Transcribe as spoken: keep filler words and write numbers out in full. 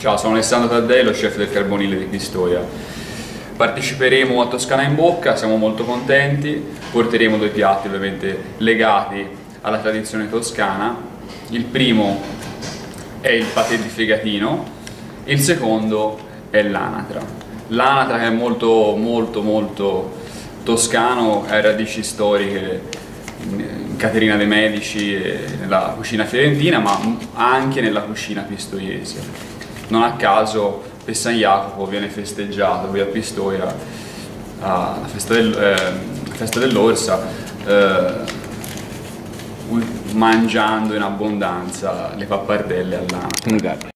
Ciao, sono Alessandro Taddei, lo chef del Carbonile di Pistoia. Parteciperemo a Toscana in Bocca, siamo molto contenti, porteremo due piatti ovviamente legati alla tradizione toscana. Il primo è il patè di fegatino, il secondo è l'anatra. L'anatra è molto molto molto toscano, ha radici storiche in Caterina de' Medici e nella cucina fiorentina, ma anche nella cucina pistoiese. Non a caso per San Jacopo viene festeggiato qui a Pistoia, alla festa del, eh, dell'Orsa, eh, mangiando in abbondanza le pappardelle all'anatra.